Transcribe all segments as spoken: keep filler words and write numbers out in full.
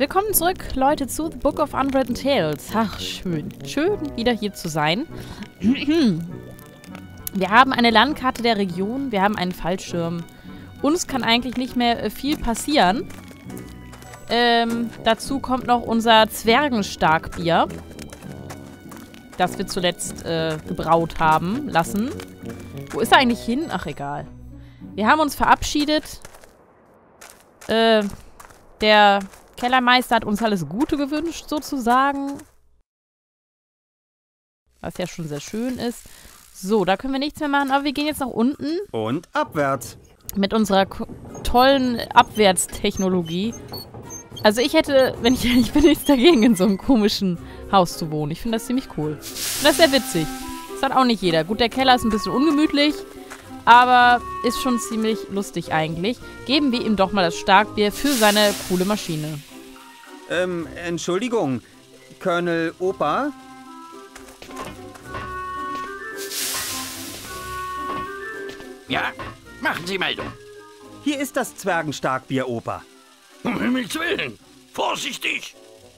Willkommen zurück, Leute, zu The Book of Unwritten Tales. Ach, schön. Schön, wieder hier zu sein. Wir haben eine Landkarte der Region, wir haben einen Fallschirm. Uns kann eigentlich nicht mehr äh, viel passieren. Ähm, dazu kommt noch unser Zwergenstarkbier, das wir zuletzt äh, gebraut haben lassen. Wo ist er eigentlich hin? Ach, egal. Wir haben uns verabschiedet. Äh, der Kellermeister hat uns alles Gute gewünscht, sozusagen. Was ja schon sehr schön ist. So, da können wir nichts mehr machen, aber wir gehen jetzt nach unten. Und abwärts. Mit unserer tollen Abwärtstechnologie. Also ich hätte, wenn ich ehrlich bin, nichts dagegen, in so einem komischen Haus zu wohnen. Ich finde das ziemlich cool. Und das ist sehr witzig. Das hat auch nicht jeder. Gut, der Keller ist ein bisschen ungemütlich, aber ist schon ziemlich lustig eigentlich. Geben wir ihm doch mal das Starkbier für seine coole Maschine. Ähm, Entschuldigung. Colonel Opa? Ja, machen Sie Meldung. Hier ist das Zwergenstarkbier, Opa. Um Himmels Willen! Vorsichtig!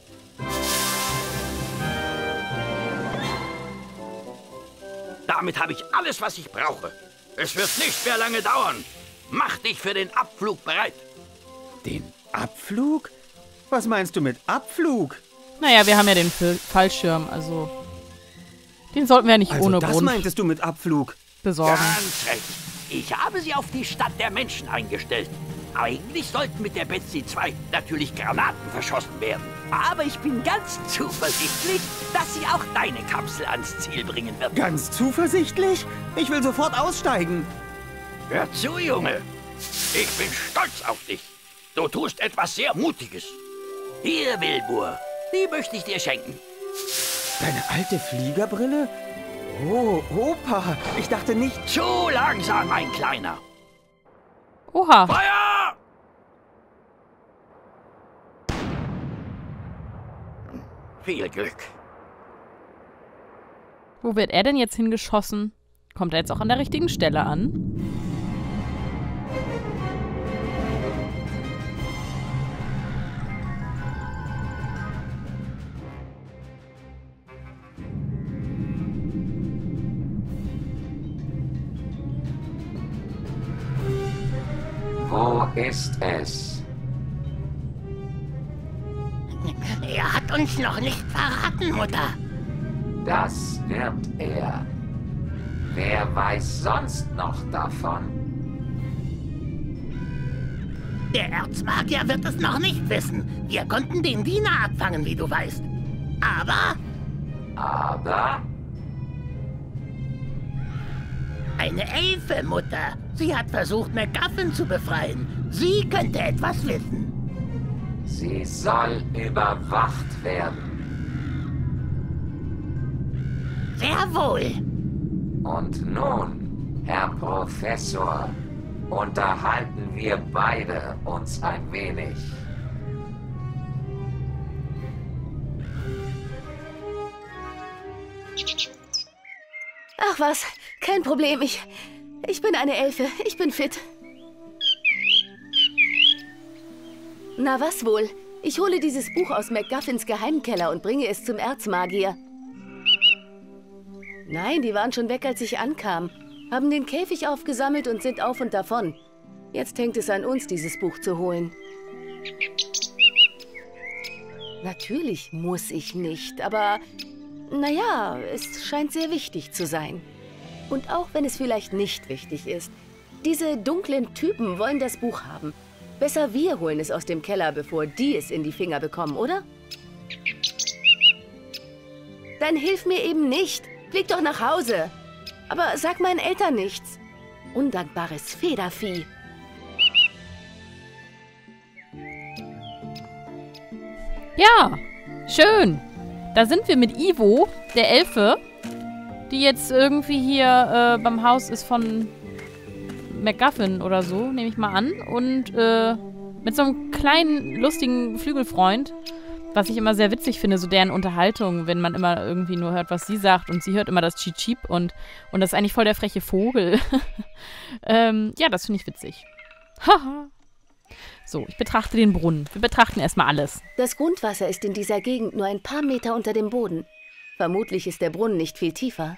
Damit habe ich alles, was ich brauche. Es wird nicht mehr lange dauern. Mach dich für den Abflug bereit. Den Abflug? Was meinst du mit Abflug? Naja, wir haben ja den Fallschirm, also den sollten wir ja nicht also ohne das Grund meintest du mit Abflug? besorgen. Ganz recht. Ich habe sie auf die Stadt der Menschen eingestellt. Eigentlich sollten mit der Betsy zwei natürlich Granaten verschossen werden. Aber ich bin ganz zuversichtlich, dass sie auch deine Kapsel ans Ziel bringen wird. Ganz zuversichtlich? Ich will sofort aussteigen. Hör zu, Junge. Ich bin stolz auf dich. Du tust etwas sehr Mutiges. Hier, Wilbur. Die möchte ich dir schenken. Deine alte Fliegerbrille? Oh, Opa. Ich dachte nicht... Zu langsam, mein Kleiner. Oha. Feuer! Viel Glück. Wo wird er denn jetzt hingeschossen? Kommt er jetzt auch an der richtigen Stelle an? Wo ist es? Er hat uns noch nicht verraten, Mutter. Das wird er. Wer weiß sonst noch davon? Der Erzmagier wird es noch nicht wissen. Wir konnten den Diener abfangen, wie du weißt. Aber Aber eine Elfe, Mutter. Sie hat versucht, MacGuffin zu befreien. Sie könnte etwas wissen. sie soll überwacht werden. Sehr wohl. Und nun, Herr Professor, unterhalten wir beide uns ein wenig. Ach was, kein Problem. Ich, ich bin eine Elfe. Ich bin fit. Na was wohl? Ich hole dieses Buch aus MacGuffins Geheimkeller und bringe es zum Erzmagier. Nein, die waren schon weg, als ich ankam. Haben den Käfig aufgesammelt und sind auf und davon. Jetzt hängt es an uns, dieses Buch zu holen. Natürlich muss ich nicht, aber... Naja, es scheint sehr wichtig zu sein. Und auch wenn es vielleicht nicht wichtig ist. Diese dunklen Typen wollen das Buch haben. Besser wir holen es aus dem Keller, bevor die es in die Finger bekommen, oder? Dann hilf mir eben nicht. Flieg doch nach Hause. Aber sag meinen Eltern nichts. Undankbares Federvieh. Ja, schön. Da sind wir mit Ivo, der Elfe, die jetzt irgendwie hier äh, beim Haus ist von MacGuffin oder so, nehme ich mal an. Und äh, mit so einem kleinen, lustigen Flügelfreund, was ich immer sehr witzig finde, so deren Unterhaltung, wenn man immer irgendwie nur hört, was sie sagt. Und sie hört immer das Cheep-Cheep und, und das ist eigentlich voll der freche Vogel. ähm, ja, das finde ich witzig. Haha. So, ich betrachte den Brunnen. Wir betrachten erstmal alles. Das Grundwasser ist in dieser Gegend nur ein paar Meter unter dem Boden. Vermutlich ist der Brunnen nicht viel tiefer.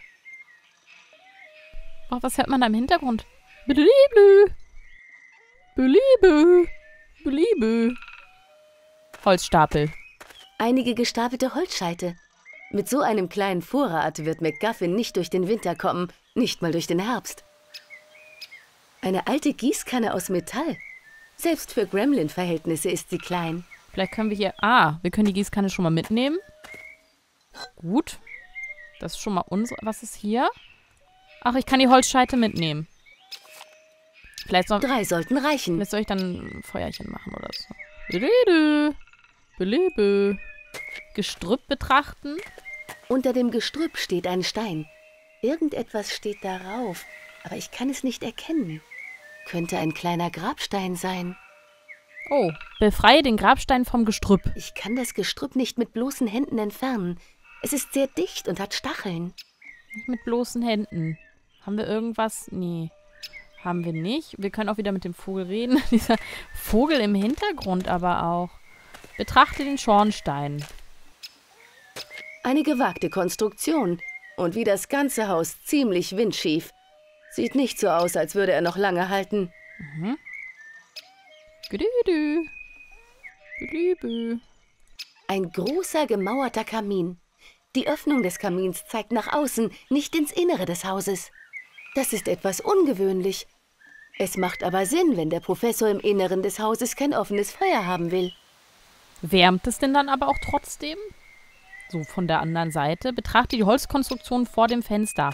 Oh, was hört man da im Hintergrund? Blibli. Blibli. Blibli. Holzstapel. Einige gestapelte Holzscheite. Mit so einem kleinen Vorrat wird MacGuffin nicht durch den Winter kommen, nicht mal durch den Herbst. Eine alte Gießkanne aus Metall. Selbst für Gremlin-Verhältnisse ist sie klein. Vielleicht können wir hier... Ah, wir können die Gießkanne schon mal mitnehmen. Gut. Das ist schon mal unsere... Was ist hier? Ach, ich kann die Holzscheite mitnehmen. Vielleicht soll... Drei sollten reichen. Vielleicht soll ich dann ein Feuerchen machen oder so. Belebe. Belebe. Gestrüpp betrachten. Unter dem Gestrüpp steht ein Stein. Irgendetwas steht darauf, aber ich kann es nicht erkennen. Könnte ein kleiner Grabstein sein. Oh, befreie den Grabstein vom Gestrüpp. Ich kann das Gestrüpp nicht mit bloßen Händen entfernen. Es ist sehr dicht und hat Stacheln. Nicht mit bloßen Händen. Haben wir irgendwas? Nee, haben wir nicht. Wir können auch wieder mit dem Vogel reden. Dieser Vogel im Hintergrund aber auch. Betrachte den Schornstein. Eine gewagte Konstruktion. Und wie das ganze Haus ziemlich windschief. Sieht nicht so aus, als würde er noch lange halten. Mhm. Gedüdü. Gedübü. Ein großer gemauerter Kamin. Die Öffnung des Kamins zeigt nach außen, nicht ins Innere des Hauses. Das ist etwas ungewöhnlich. Es macht aber Sinn, wenn der Professor im Inneren des Hauses kein offenes Feuer haben will. Wärmt es denn dann aber auch trotzdem? So von der anderen Seite. Betrachte die Holzkonstruktion vor dem Fenster.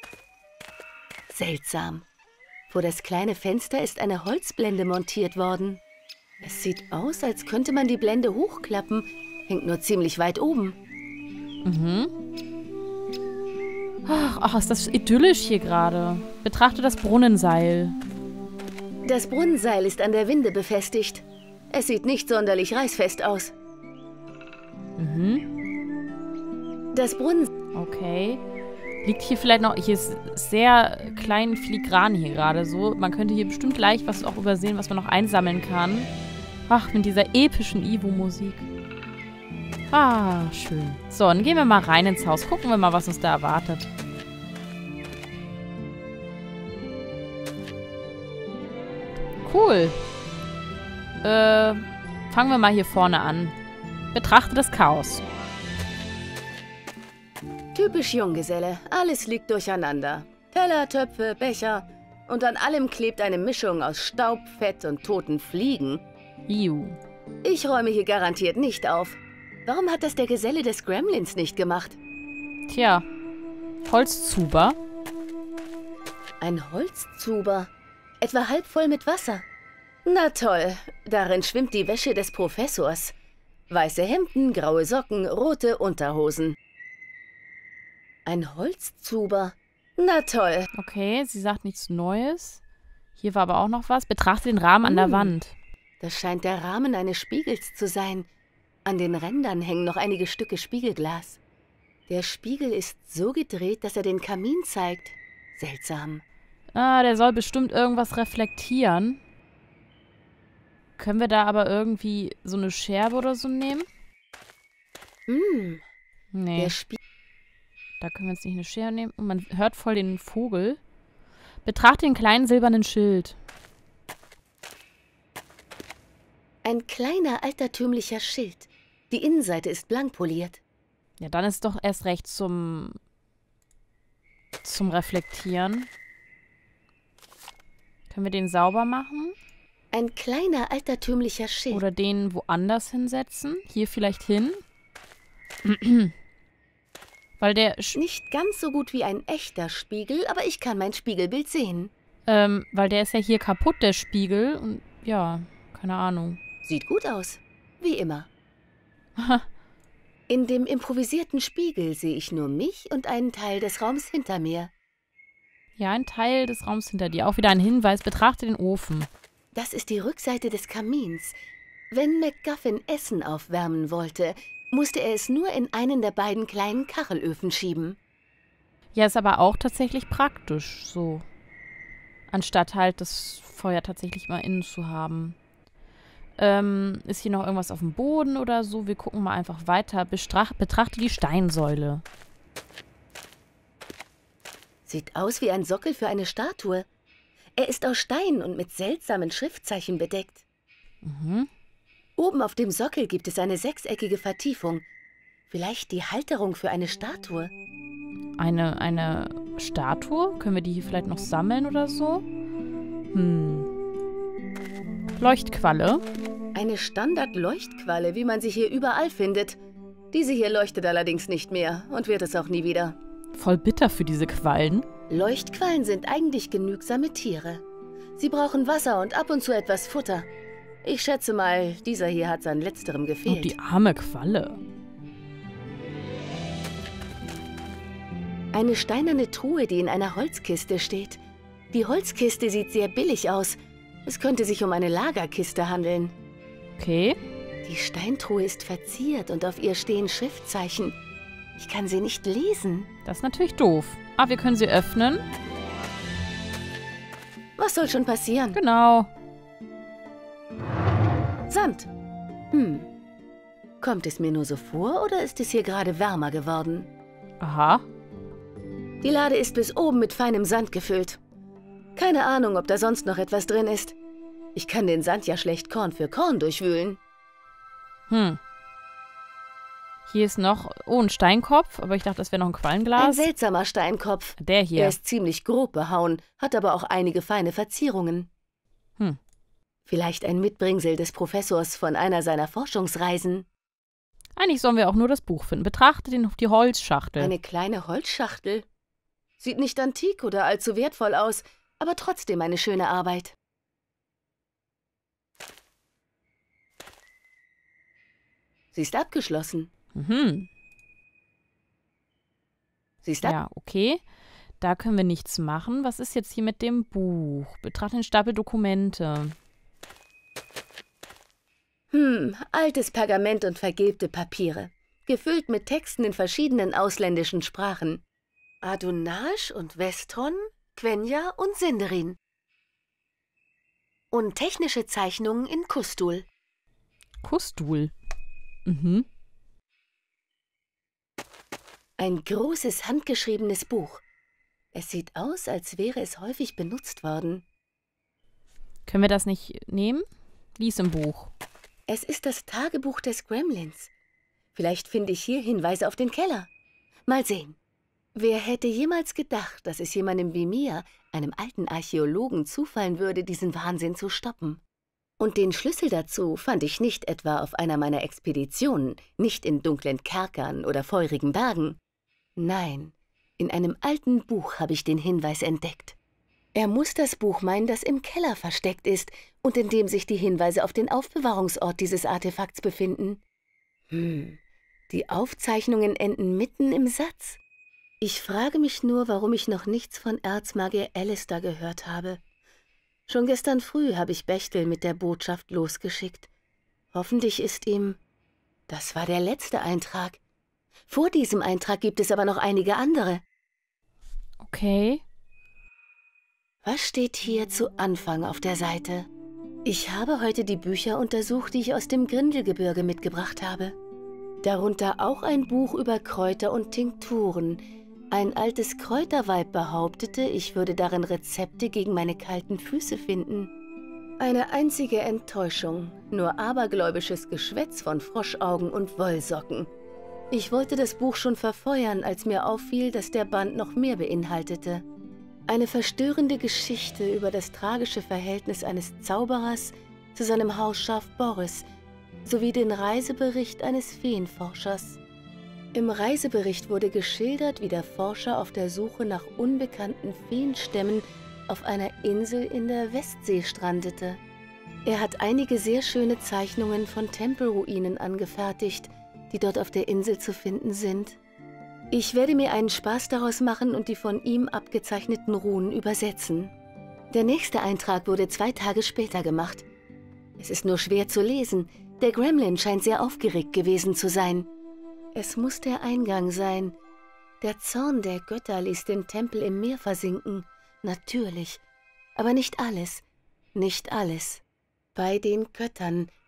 Seltsam. Vor das kleine Fenster ist eine Holzblende montiert worden. Es sieht aus, als könnte man die Blende hochklappen, hängt nur ziemlich weit oben. Mhm. Ach, ach, ist das idyllisch hier gerade. Betrachte das Brunnenseil. Das Brunnenseil ist an der Winde befestigt. Es sieht nicht sonderlich reißfest aus. Mhm. Das Brunnen... Okay. Liegt hier vielleicht noch... Hier ist sehr klein filigran hier gerade so. Man könnte hier bestimmt leicht was auch übersehen, was man noch einsammeln kann. Ach, mit dieser epischen Ivo-Musik. Ah, schön. So, dann gehen wir mal rein ins Haus. Gucken wir mal, was uns da erwartet. Cool. Äh, fangen wir mal hier vorne an. Betrachte das Chaos. Typisch Junggeselle. Alles liegt durcheinander. Teller, Töpfe, Becher. Und an allem klebt eine Mischung aus Staub, Fett und toten Fliegen. Iu. Ich räume hier garantiert nicht auf. Warum hat das der Geselle des Gremlins nicht gemacht? Tja. Holzzuber. Ein Holzzuber. Etwa halb voll mit Wasser. Na toll. Darin schwimmt die Wäsche des Professors. Weiße Hemden, graue Socken, rote Unterhosen. Ein Holzzuber. Na toll. Okay, sie sagt nichts Neues. Hier war aber auch noch was. Betrachte den Rahmen an der Hm. Wand. Das scheint der Rahmen eines Spiegels zu sein. An den Rändern hängen noch einige Stücke Spiegelglas. Der Spiegel ist so gedreht, dass er den Kamin zeigt. Seltsam. Ah, der soll bestimmt irgendwas reflektieren. Können wir da aber irgendwie so eine Scherbe oder so nehmen? Hm, Nee. der Spiegel. Da können wir jetzt nicht eine Schere nehmen. Und man hört voll den Vogel. Betrachte den kleinen silbernen Schild. Ein kleiner altertümlicher Schild. Die Innenseite ist blank poliert. Ja, dann ist doch erst recht zum zum Reflektieren. Können wir den sauber machen? Ein kleiner altertümlicher Schild. Oder den woanders hinsetzen? Hier vielleicht hin? Weil der... Sch- Nicht ganz so gut wie ein echter Spiegel, aber ich kann mein Spiegelbild sehen. Ähm, weil der ist ja hier kaputt, der Spiegel. Und ja, keine Ahnung. Sieht gut aus. Wie immer. In dem improvisierten Spiegel sehe ich nur mich und einen Teil des Raums hinter mir. Ja, ein Teil des Raums hinter dir. Auch wieder ein Hinweis. Betrachte den Ofen. Das ist die Rückseite des Kamins. Wenn MacGuffin Essen aufwärmen wollte, musste er es nur in einen der beiden kleinen Kachelöfen schieben. Ja, ist aber auch tatsächlich praktisch, so. Anstatt halt das Feuer tatsächlich mal innen zu haben. Ähm, ist hier noch irgendwas auf dem Boden oder so? Wir gucken mal einfach weiter. Bestrach betrachte die Steinsäule. Sieht aus wie ein Sockel für eine Statue. Er ist aus Stein und mit seltsamen Schriftzeichen bedeckt. Mhm. Oben auf dem Sockel gibt es eine sechseckige Vertiefung. Vielleicht die Halterung für eine Statue. Eine, eine Statue? Können wir die hier vielleicht noch sammeln oder so? Hm. Leuchtqualle. Eine Standard-Leuchtqualle, wie man sie hier überall findet. Diese hier leuchtet allerdings nicht mehr und wird es auch nie wieder. Voll bitter für diese Quallen. Leuchtquallen sind eigentlich genügsame Tiere. Sie brauchen Wasser und ab und zu etwas Futter. Ich schätze mal, dieser hier hat an letzterem gefehlt. Und die arme Qualle. Eine steinerne Truhe, die in einer Holzkiste steht. Die Holzkiste sieht sehr billig aus. Es könnte sich um eine Lagerkiste handeln. Okay. Die Steintruhe ist verziert und auf ihr stehen Schriftzeichen. Ich kann sie nicht lesen. Das ist natürlich doof. Aber wir können sie öffnen. Was soll schon passieren? Genau. Sand. Hm. Kommt es mir nur so vor oder ist es hier gerade wärmer geworden? Aha. Die Lade ist bis oben mit feinem Sand gefüllt. Keine Ahnung, ob da sonst noch etwas drin ist. Ich kann den Sand ja schlecht Korn für Korn durchwühlen. Hm. Hier ist noch... Oh, ein Steinkopf. Aber ich dachte, das wäre noch ein Ein Quallenglas. seltsamer Steinkopf. Der hier. Er ist ziemlich grob behauen, hat aber auch einige feine Verzierungen. Hm. Vielleicht ein Mitbringsel des Professors von einer seiner Forschungsreisen. Eigentlich sollen wir auch nur das Buch finden. Betrachte den, die Holzschachtel. Eine kleine Holzschachtel. Sieht nicht antik oder allzu wertvoll aus, aber trotzdem eine schöne Arbeit. Sie ist abgeschlossen. Mhm. Sie ist ab Ja, okay. Da können wir nichts machen. Was ist jetzt hier mit dem Buch? Betrachte den Stapel Dokumente. Hm, altes Pergament und vergilbte Papiere. Gefüllt mit Texten in verschiedenen ausländischen Sprachen. Adonage und Westron, Quenya und Sindarin. Und technische Zeichnungen in Kustul. Kustul. Mhm. Ein großes, handgeschriebenes Buch. Es sieht aus, als wäre es häufig benutzt worden. Können wir das nicht nehmen? Lies im Buch. Es ist das Tagebuch des Gremlins. Vielleicht finde ich hier Hinweise auf den Keller. Mal sehen. Wer hätte jemals gedacht, dass es jemandem wie mir, einem alten Archäologen, zufallen würde, diesen Wahnsinn zu stoppen? Und den Schlüssel dazu fand ich nicht etwa auf einer meiner Expeditionen, nicht in dunklen Kerkern oder feurigen Bergen. Nein, in einem alten Buch habe ich den Hinweis entdeckt. Er muss das Buch meinen, das im Keller versteckt ist und in dem sich die Hinweise auf den Aufbewahrungsort dieses Artefakts befinden. Hm, die Aufzeichnungen enden mitten im Satz. Ich frage mich nur, warum ich noch nichts von Erzmagier Alistair gehört habe. Schon gestern früh habe ich Bechtel mit der Botschaft losgeschickt. Hoffentlich ist ihm... Das war der letzte Eintrag. Vor diesem Eintrag gibt es aber noch einige andere. Okay. Was steht hier zu Anfang auf der Seite? Ich habe heute die Bücher untersucht, die ich aus dem Grindelgebirge mitgebracht habe. Darunter auch ein Buch über Kräuter und Tinkturen. Ein altes Kräuterweib behauptete, ich würde darin Rezepte gegen meine kalten Füße finden. Eine einzige Enttäuschung, nur abergläubisches Geschwätz von Froschaugen und Wollsocken. Ich wollte das Buch schon verfeuern, als mir auffiel, dass der Band noch mehr beinhaltete. Eine verstörende Geschichte über das tragische Verhältnis eines Zauberers zu seinem Hausschaf Boris, sowie den Reisebericht eines Feenforschers. Im Reisebericht wurde geschildert, wie der Forscher auf der Suche nach unbekannten Feenstämmen auf einer Insel in der Westsee strandete. Er hat einige sehr schöne Zeichnungen von Tempelruinen angefertigt, die dort auf der Insel zu finden sind. Ich werde mir einen Spaß daraus machen und die von ihm abgezeichneten Runen übersetzen. Der nächste Eintrag wurde zwei Tage später gemacht. Es ist nur schwer zu lesen. Der Gremlin scheint sehr aufgeregt gewesen zu sein. Es muss der Eingang sein. Der Zorn der Götter ließ den Tempel im Meer versinken. Natürlich. Aber nicht alles. Nicht alles. Bei den Göttern,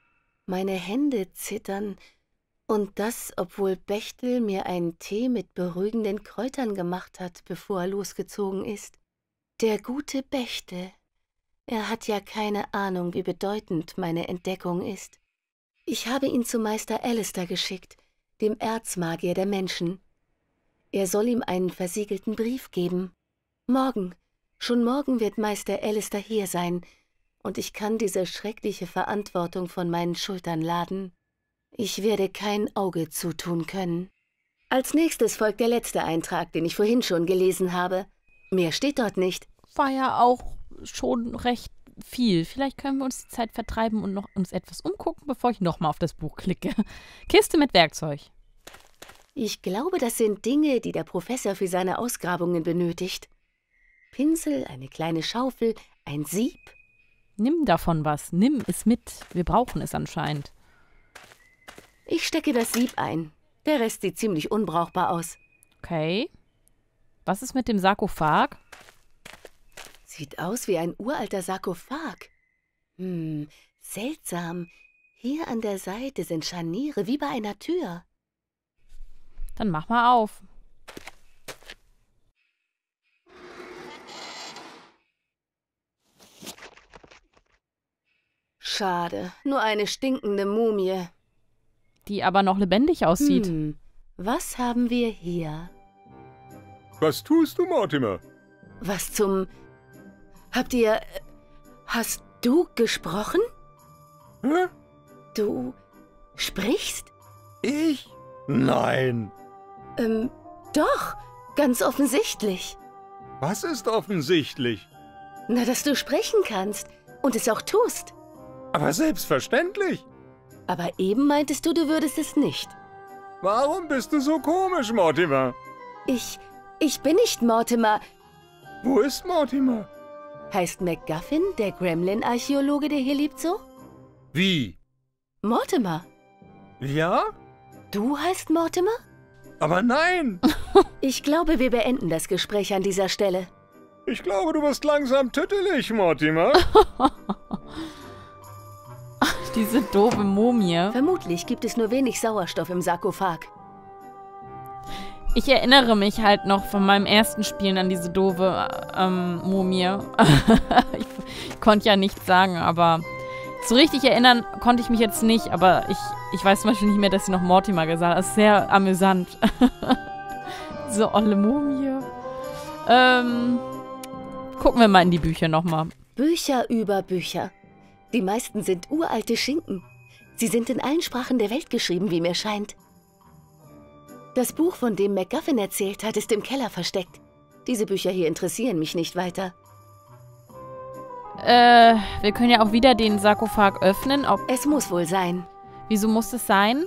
Meine Hände zittern. Und das, obwohl Bechtel mir einen Tee mit beruhigenden Kräutern gemacht hat, bevor er losgezogen ist. Der gute Bechtel. Er hat ja keine Ahnung, wie bedeutend meine Entdeckung ist. Ich habe ihn zu Meister Alistair geschickt, dem Erzmagier der Menschen. Er soll ihm einen versiegelten Brief geben. Morgen, schon morgen wird Meister Alistair hier sein, und ich kann diese schreckliche Verantwortung von meinen Schultern laden. Ich werde kein Auge zutun können. Als nächstes folgt der letzte Eintrag, den ich vorhin schon gelesen habe. Mehr steht dort nicht. War ja auch schon recht viel. Vielleicht können wir uns die Zeit vertreiben und noch uns etwas umgucken, bevor ich nochmal auf das Buch klicke. Kiste mit Werkzeug. Ich glaube, das sind Dinge, die der Professor für seine Ausgrabungen benötigt. Pinsel, eine kleine Schaufel, ein Sieb. Nimm davon was. Nimm es mit. Wir brauchen es anscheinend. Ich stecke das Sieb ein. Der Rest sieht ziemlich unbrauchbar aus. Okay. Was ist mit dem Sarkophag? Sieht aus wie ein uralter Sarkophag. Hm, seltsam. Hier an der Seite sind Scharniere wie bei einer Tür. Dann mach mal auf. Schade, nur eine stinkende Mumie. Die aber noch lebendig aussieht. Hm, was haben wir hier? Was tust du, Mortimer? Was zum... Habt ihr... Hast du gesprochen? Hä? Du sprichst? Ich? Nein. Ähm, doch, ganz offensichtlich. Was ist offensichtlich? Na, dass du sprechen kannst und es auch tust. Aber selbstverständlich. Aber eben meintest du, du würdest es nicht. Warum bist du so komisch, Mortimer? Ich... ich bin nicht Mortimer. Wo ist Mortimer? Heißt MacGuffin, der Gremlin-Archäologe, der hier lebt, so? Wie? Mortimer. Ja? Du heißt Mortimer? Aber nein. Ich glaube, wir beenden das Gespräch an dieser Stelle. Ich glaube, du wirst langsam tüttelig, Mortimer. Diese doofe Mumie. Vermutlich gibt es nur wenig Sauerstoff im Sarkophag. Ich erinnere mich halt noch von meinem ersten Spielen an diese doofe ähm, Mumie. ich, ich konnte ja nichts sagen, aber so richtig erinnern konnte ich mich jetzt nicht. Aber ich, ich weiß zum Beispiel nicht mehr, dass sie noch Mortimer gesagt hat. Das ist sehr amüsant. So olle Mumie. Ähm, gucken wir mal in die Bücher nochmal. Bücher über Bücher. Die meisten sind uralte Schinken. Sie sind in allen Sprachen der Welt geschrieben, wie mir scheint. Das Buch, von dem MacGuffin erzählt hat, ist im Keller versteckt. Diese Bücher hier interessieren mich nicht weiter. Äh, wir können ja auch wieder den Sarkophag öffnen. Ob Es muss wohl sein. Wieso muss das sein?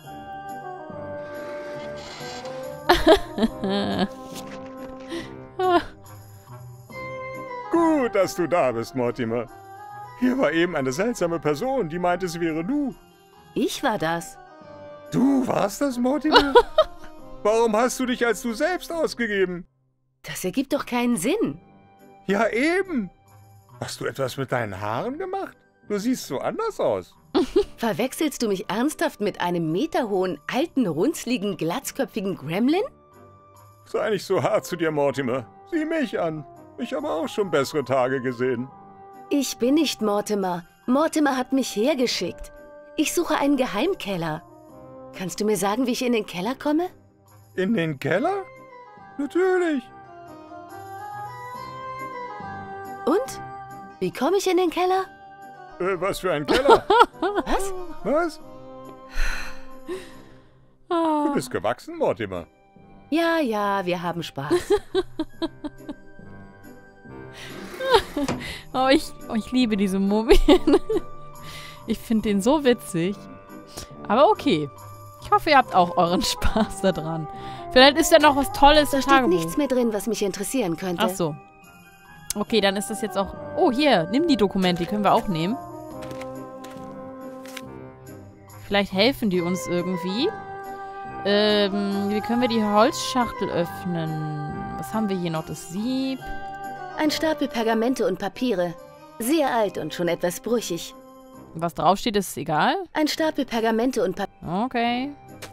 Gut, dass du da bist, Mortimer. Hier war eben eine seltsame Person, die meinte, es wäre du. Ich war das. Du warst das, Mortimer? Warum hast du dich als du selbst ausgegeben? Das ergibt doch keinen Sinn. Ja, eben. Hast du etwas mit deinen Haaren gemacht? Du siehst so anders aus. Verwechselst du mich ernsthaft mit einem meterhohen, alten, runzligen, glatzköpfigen Gremlin? Sei nicht so hart zu dir, Mortimer. Sieh mich an. Ich habe auch schon bessere Tage gesehen. Ich bin nicht Mortimer. Mortimer hat mich hergeschickt. Ich suche einen Geheimkeller. Kannst du mir sagen, wie ich in den Keller komme? In den Keller? Natürlich. Und? Wie komme ich in den Keller? Äh, was für ein Keller? Was? Was? Du bist gewachsen, Mortimer. Ja, ja, wir haben Spaß. Oh, ich, oh, ich liebe diese Mumien. Ich finde den so witzig. Aber okay. Ich hoffe, ihr habt auch euren Spaß daran. Vielleicht ist ja noch was Tolles Da im steht Tagebuch. nichts mehr drin, was mich interessieren könnte. Ach so. Okay, dann ist das jetzt auch... Oh, hier, nimm die Dokumente, die können wir auch nehmen. Vielleicht helfen die uns irgendwie. Ähm, wie können wir die Holzschachtel öffnen? Was haben wir hier noch? Das Sieb. Ein Stapel Pergamente und Papiere. Sehr alt und schon etwas brüchig. Was draufsteht, ist egal? Ein Stapel Pergamente und Papier. Okay.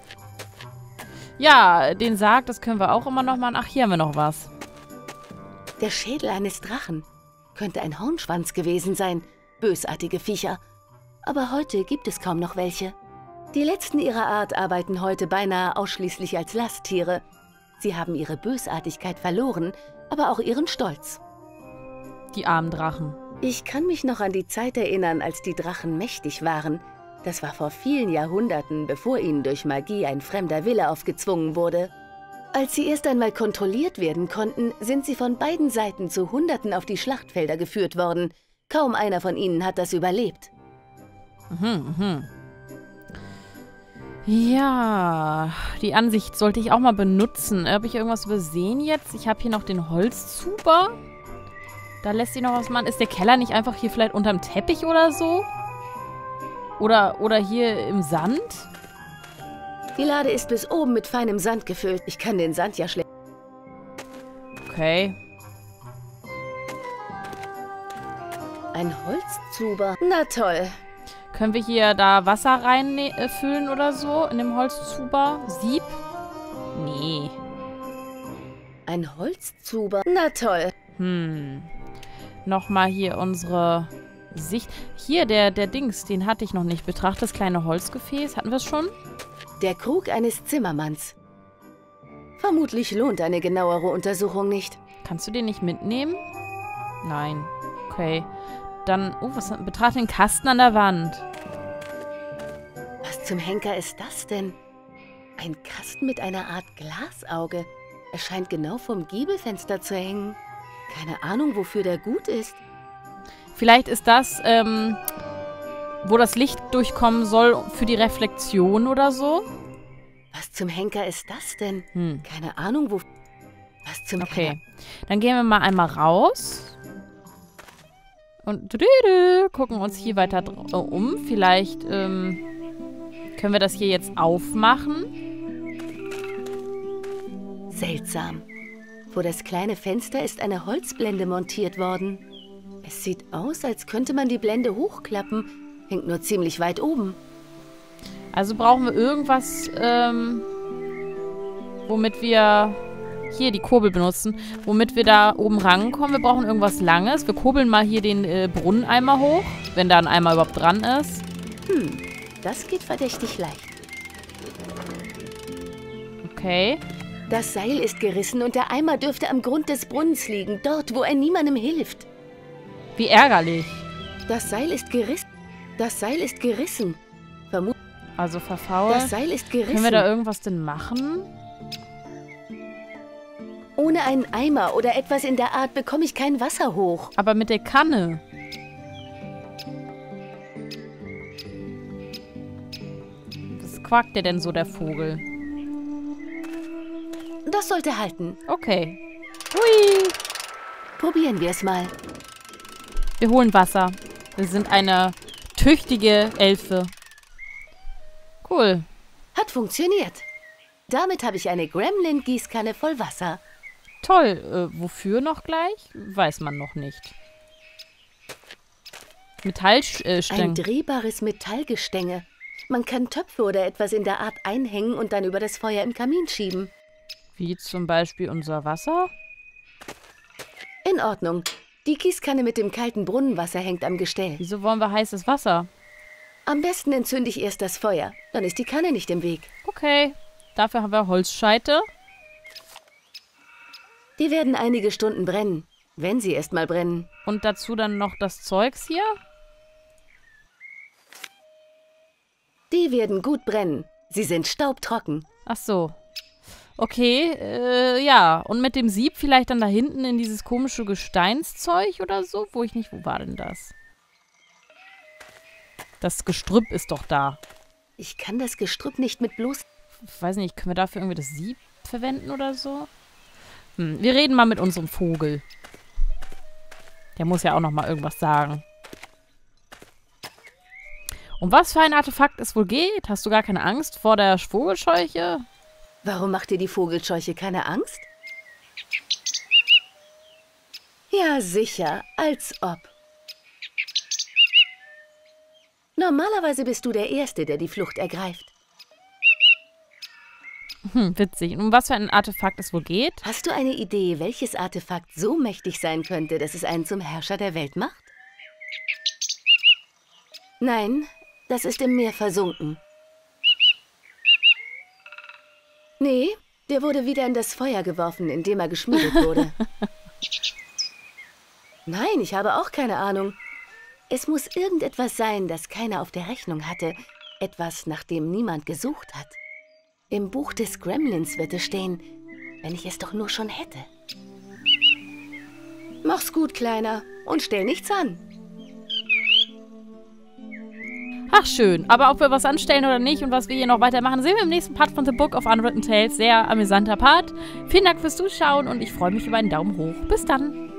Ja, den Sarg, das können wir auch immer noch machen. Ach, hier haben wir noch was. Der Schädel eines Drachen. Könnte ein Hornschwanz gewesen sein. Bösartige Viecher. Aber heute gibt es kaum noch welche. Die letzten ihrer Art arbeiten heute beinahe ausschließlich als Lasttiere. Sie haben ihre Bösartigkeit verloren, aber auch ihren Stolz. Die armen Drachen. Ich kann mich noch an die Zeit erinnern, als die Drachen mächtig waren. Das war vor vielen Jahrhunderten, bevor ihnen durch Magie ein fremder Wille aufgezwungen wurde. Als sie erst einmal kontrolliert werden konnten, sind sie von beiden Seiten zu Hunderten auf die Schlachtfelder geführt worden. Kaum einer von ihnen hat das überlebt. Mhm, mhm. Ja, die Ansicht sollte ich auch mal benutzen. Habe ich irgendwas übersehen jetzt? Ich habe hier noch den Holzzuber. Da lässt sich noch was machen. Ist der Keller nicht einfach hier vielleicht unterm Teppich oder so? Oder, oder hier im Sand? Die Lade ist bis oben mit feinem Sand gefüllt. Ich kann den Sand ja schlecht. Okay. Ein Holzzuber. Na toll. Können wir hier da Wasser reinfüllen oder so? In dem Holzzuber? Sieb? Nee. Ein Holzzuber. Na toll. Hm. Nochmal hier unsere Sicht. Hier, der, der Dings, den hatte ich noch nicht betrachtet. Das kleine Holzgefäß. Hatten wir es schon? Der Krug eines Zimmermanns. Vermutlich lohnt eine genauere Untersuchung nicht. Kannst du den nicht mitnehmen? Nein. Okay. Dann, oh, was betrachte den Kasten an der Wand. Was zum Henker ist das denn? Ein Kasten mit einer Art Glasauge. Er scheint genau vom Giebelfenster zu hängen. Keine Ahnung, wofür der gut ist. Vielleicht ist das, ähm, wo das Licht durchkommen soll für die Reflexion oder so. Was zum Henker ist das denn? Hm. Keine Ahnung, wo... Was zum... Okay. Keine... Dann gehen wir mal einmal raus. Und gucken uns hier weiter um. Vielleicht ähm, können wir das hier jetzt aufmachen. Seltsam. Vor das kleine Fenster ist eine Holzblende montiert worden. Es sieht aus, als könnte man die Blende hochklappen. Hängt nur ziemlich weit oben. Also brauchen wir irgendwas, ähm, womit wir... Hier die Kurbel benutzen, womit wir da oben rankommen. Wir brauchen irgendwas Langes. Wir kurbeln mal hier den äh, Brunneneimer hoch, wenn da ein Eimer überhaupt dran ist. Hm, das geht verdächtig leicht. Okay. Das Seil ist gerissen und der Eimer dürfte am Grund des Brunnens liegen, dort, wo er niemandem hilft. Wie ärgerlich. Das Seil ist gerissen. Das Seil ist gerissen. Vermutlich. Also verfault. Das Seil ist gerissen. Können wir da irgendwas denn machen? Ohne einen Eimer oder etwas in der Art bekomme ich kein Wasser hoch. Aber mit der Kanne. Was quakt der denn so, der Vogel? Das sollte halten. Okay. Hui. Probieren wir es mal. Wir holen Wasser. Wir sind eine tüchtige Elfe. Cool. Hat funktioniert. Damit habe ich eine Gremlin-Gießkanne voll Wasser. Toll. Äh, wofür noch gleich? Weiß man noch nicht. Metallstänge. Ein drehbares Metallgestänge. Man kann Töpfe oder etwas in der Art einhängen und dann über das Feuer im Kamin schieben. Wie zum Beispiel unser Wasser? In Ordnung. Die Gießkanne mit dem kalten Brunnenwasser hängt am Gestell. Wieso wollen wir heißes Wasser? Am besten entzünde ich erst das Feuer. Dann ist die Kanne nicht im Weg. Okay. Dafür haben wir Holzscheite. Die werden einige Stunden brennen, wenn sie erst mal brennen. Und dazu dann noch das Zeugs hier. Die werden gut brennen. Sie sind staubtrocken. Ach so. Okay, äh, ja. Und mit dem Sieb vielleicht dann da hinten in dieses komische Gesteinszeug oder so? Wo ich nicht... Wo war denn das? Das Gestrüpp ist doch da. Ich kann das Gestrüpp nicht mit bloß... Ich weiß nicht, können wir dafür irgendwie das Sieb verwenden oder so? Hm, wir reden mal mit unserem Vogel. Der muss ja auch noch mal irgendwas sagen. Um was für ein Artefakt es wohl geht? Hast du gar keine Angst vor der Vogelscheuche? Warum macht dir die Vogelscheuche keine Angst? Ja, sicher. Als ob. Normalerweise bist du der Erste, der die Flucht ergreift. Hm, witzig. Und um was für ein Artefakt es wohl geht? Hast du eine Idee, welches Artefakt so mächtig sein könnte, dass es einen zum Herrscher der Welt macht? Nein, das ist im Meer versunken. Nee, der wurde wieder in das Feuer geworfen, in dem er geschmiedet wurde. Nein, ich habe auch keine Ahnung. Es muss irgendetwas sein, das keiner auf der Rechnung hatte. Etwas, nach dem niemand gesucht hat. Im Buch des Gremlins wird es stehen, wenn ich es doch nur schon hätte. Mach's gut, Kleiner, und stell nichts an. Ach, schön. Aber ob wir was anstellen oder nicht und was wir hier noch weitermachen, sehen wir im nächsten Part von The Book of Unwritten Tales. Sehr amüsanter Part. Vielen Dank fürs Zuschauen und ich freue mich über einen Daumen hoch. Bis dann.